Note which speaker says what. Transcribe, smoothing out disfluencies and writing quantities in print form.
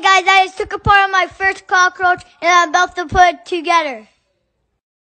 Speaker 1: guys, I just took apart my first cockroach and I'm about to put it together.